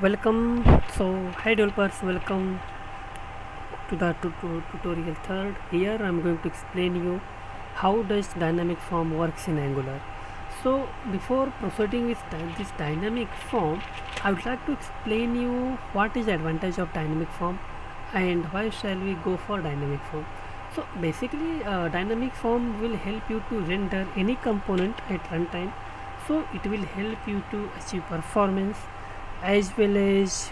Welcome. So hi developers, welcome to the tutorial third. Here I'm going to explain you how does dynamic form works in Angular. So before proceeding with this dynamic form, I would like to explain you what is the advantage of dynamic form and why shall we go for dynamic form. So basically dynamic form will help you to render any component at runtime, so it will help you to achieve performance as well as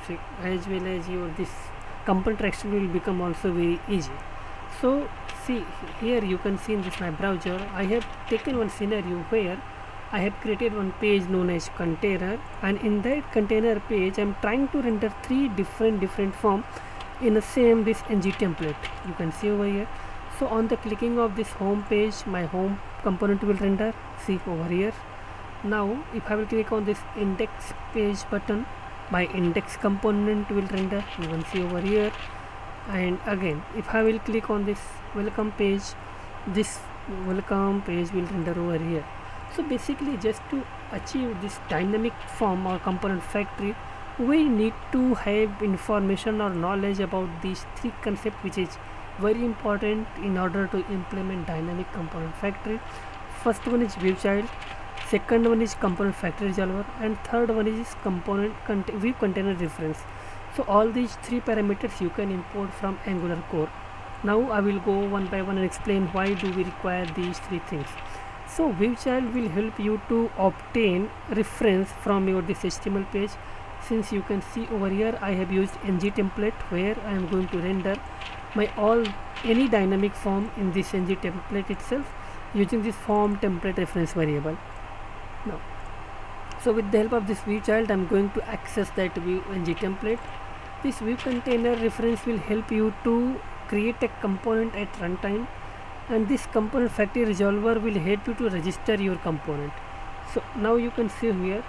your this component traction will become also very easy. So see, here you can see in this my browser I have taken one scenario where I have created one page known as container, and in that container page I am trying to render three different form in the same this ng template. You can see over here. So on the clicking of this home page, my home component will render. See over here. Now if I will click on this index page button, my index component will render. You can see over here. And again if I will click on this welcome page, this welcome page will render over here. So basically just to achieve this dynamic form or component factory, we need to have information or knowledge about these three concepts, which is very important in order to implement dynamic component factory. First one is view child, second one is component factory resolver, and third one is view container reference. So all these three parameters you can import from Angular core. Now I will go one by one and explain why do we require these three things. So view child will help you to obtain reference from your this HTML page. Since you can see over here I have used ng template where I am going to render my any dynamic form in this ng template itself using this form template reference variable. Now so with the help of this view child I am going to access that view ng template. This view container reference will help you to create a component at runtime, and this component factory resolver will help you to register your component. So now you can see here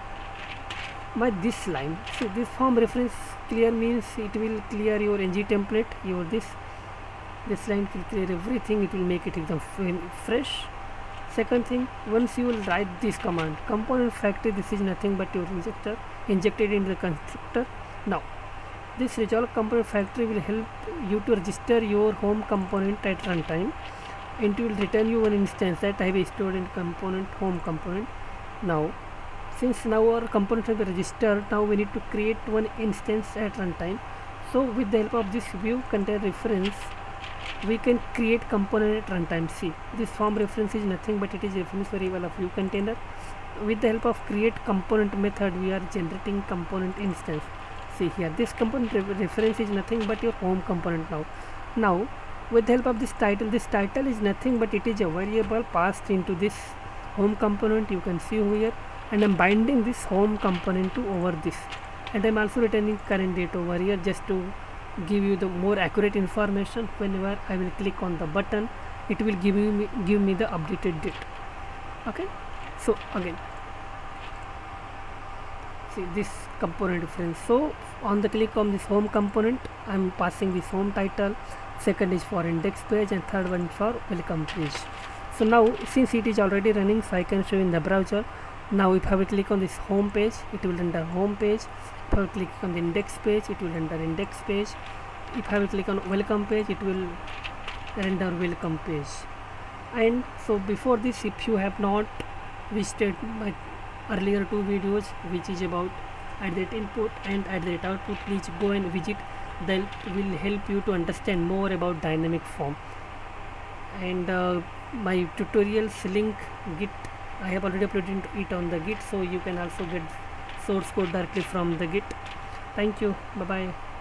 by this line. So this form reference clear means it will clear your ng template, your this line will clear everything, it will make it exam fresh. Second thing, once you will write this command component factory, this is nothing but your injector injected into the constructor. Now this resolve component factory will help you to register your home component at runtime, and it will return you one instance that I have stored in component home component. Now since now our component has been registered, now we need to create one instance at runtime. So with the help of this view container reference we can create component at runtime. See, this form reference is nothing but it is reference variable of view container. With the help of create component method we are generating component instance. See here, this component reference is nothing but your home component. Now with the help of this title is nothing but it is a variable passed into this home component. You can see over here, and I'm binding this home component to over this, and I'm also returning current date over here just to give you the more accurate information. Whenever I will click on the button, it will give me the updated date. Okay, so again see this component reference. So on the click on this home component I'm passing this home title, second is for index page, and third one for welcome page. So now since it is already running, so I can show in the browser. Now if I will click on this home page, it will render home page. If I will click on the index page, it will render index page. If I will click on welcome page, it will render welcome page. And so before this, if you have not visited my earlier two videos which is about @ input and @ output, please go and visit. That will help you to understand more about dynamic form. And my tutorials link Git, I have already uploaded it on the Git, so you can also get source code directly from the Git. Thank you. Bye bye.